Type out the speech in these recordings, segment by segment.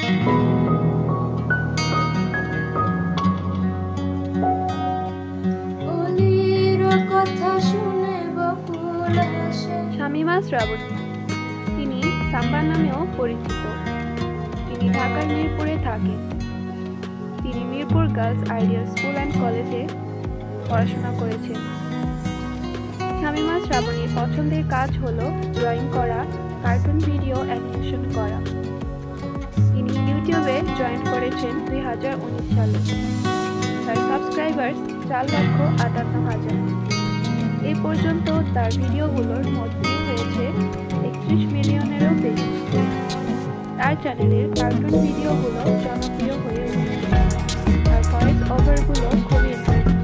শামীমা শ্রাবণী, তিনি সাম্বা নামেও পরিচিত। তিনি ঢাকার মিরপুরে থাকেন। তিনি Mirpur girls ideal school and কলেজে পড়াশোনা করেছেন। শামীমা শ্রাবণীর পছন্দের কাজ হলো ড্রয়িং করা, কার্টুন ভিডিও অ্যানিমেশন করা। তিনি ইউটিউবে জয়েন করেছেন 2019 সালে। তার সাবস্ক্রাইবার 4,58,000। এই পর্যন্ত তার ভিডিওগুলোর মোট ভিউ হয়েছে 31 মিলিয়নেরও বেশি। তার চ্যানেলের কার্টুন ভিডিওগুলো জনপ্রিয় হয়ে উঠেছে। তার ভয়েস ওভারগুলো খুবই ইন্টারেস্টিং।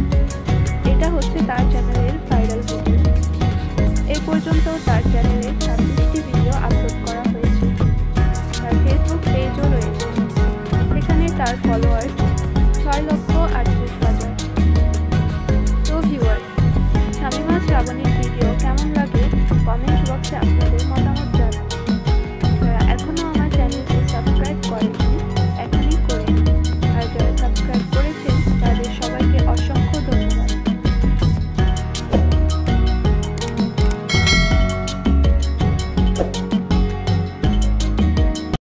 এটা হচ্ছে তার চ্যানেলের ভাইরাল ভিডিও। এই পর্যন্ত তার চ্যানেলে